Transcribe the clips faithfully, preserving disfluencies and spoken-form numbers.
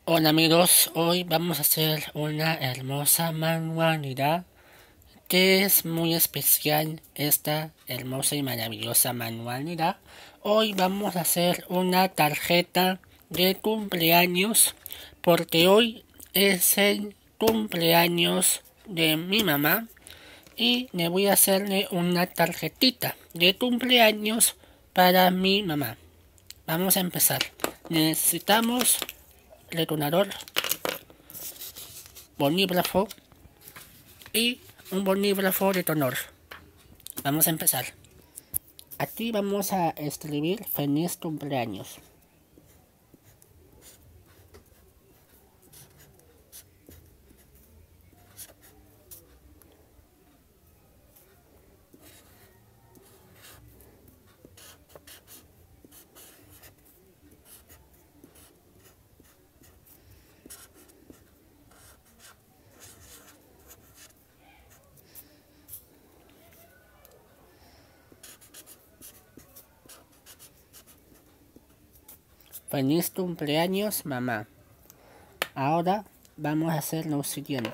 Hola amigos, hoy vamos a hacer una hermosa manualidad que es muy especial esta hermosa y maravillosa manualidad. Hoy vamos a hacer una tarjeta de cumpleaños porque hoy es el cumpleaños de mi mamá y le voy a hacerle una tarjetita de cumpleaños para mi mamá. Vamos a empezar. Necesitamos detonador, bolígrafo y un bolígrafo de tonor. Vamos a empezar. Aquí vamos a escribir feliz cumpleaños. Feliz cumpleaños, mamá. Ahora vamos a hacer lo siguiente.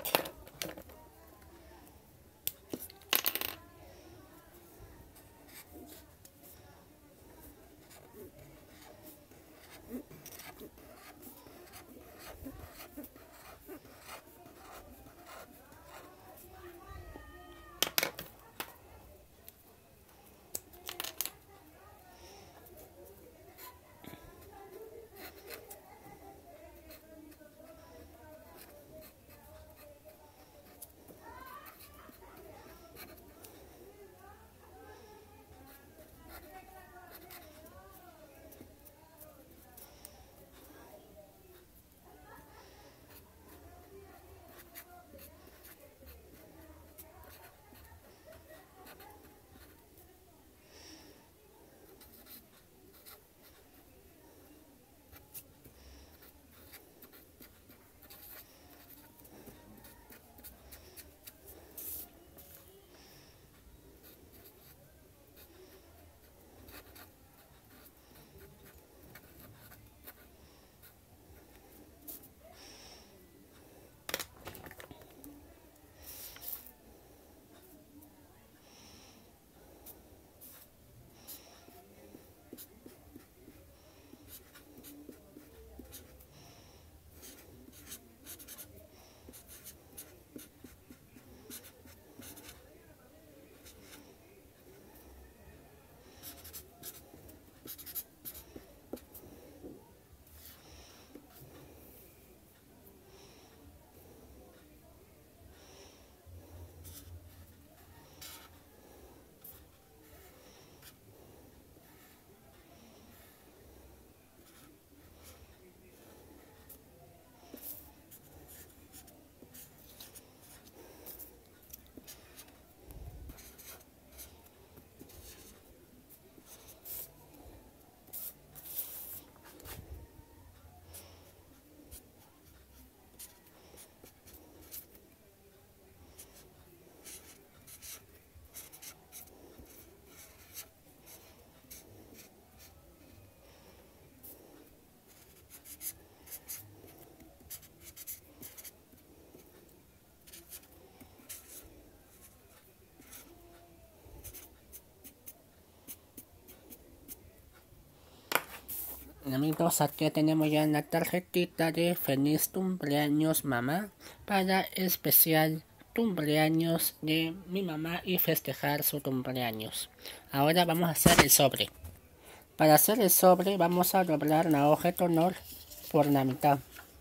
Amigos, aquí tenemos ya la tarjetita de feliz cumpleaños mamá para especial cumpleaños de mi mamá y festejar su cumpleaños. Ahora vamos a hacer el sobre. Para hacer el sobre vamos a doblar la hoja de tonor por la mitad.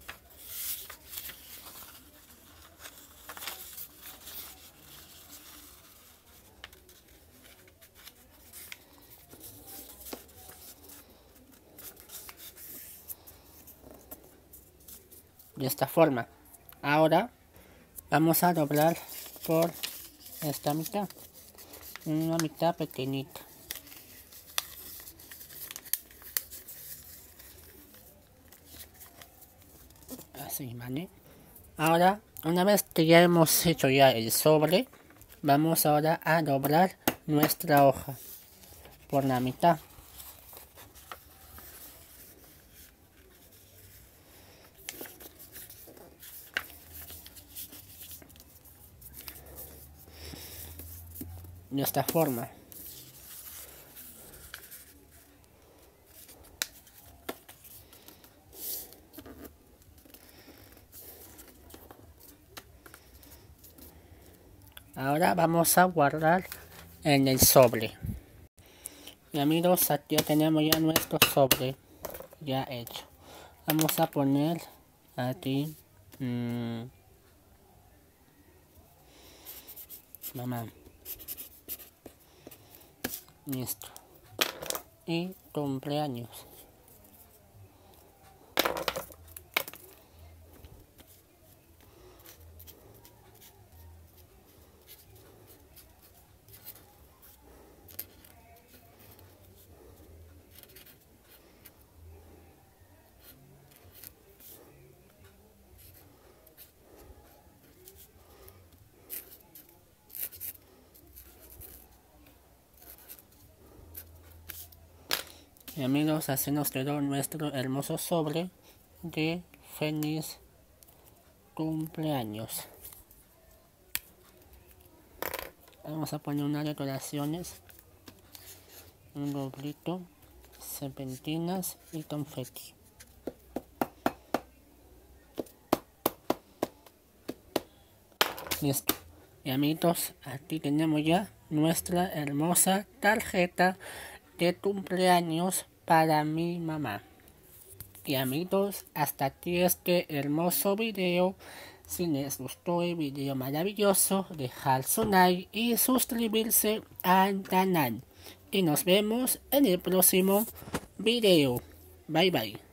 De esta forma. Ahora vamos a doblar por esta mitad, una mitad pequeñita, así, ¿vale? Ahora, una vez que ya hemos hecho ya el sobre, vamos ahora a doblar nuestra hoja por la mitad. de esta forma. Ahora vamos a guardar en el sobre. Y amigos, aquí ya tenemos ya nuestro sobre ya hecho. Vamos a poner aquí mmm, mamá, listo, y cumpleaños. Y amigos, así nos quedó nuestro hermoso sobre de feliz cumpleaños. Vamos a poner unas decoraciones, un gorrito, serpentinas y confeti. Listo. Y amigos, aquí tenemos ya nuestra hermosa tarjeta de cumpleaños para mi mamá. Y amigos, hasta aquí este hermoso video. Si les gustó el video maravilloso, dejar su like y suscribirse al canal. Y nos vemos en el próximo video. Bye bye.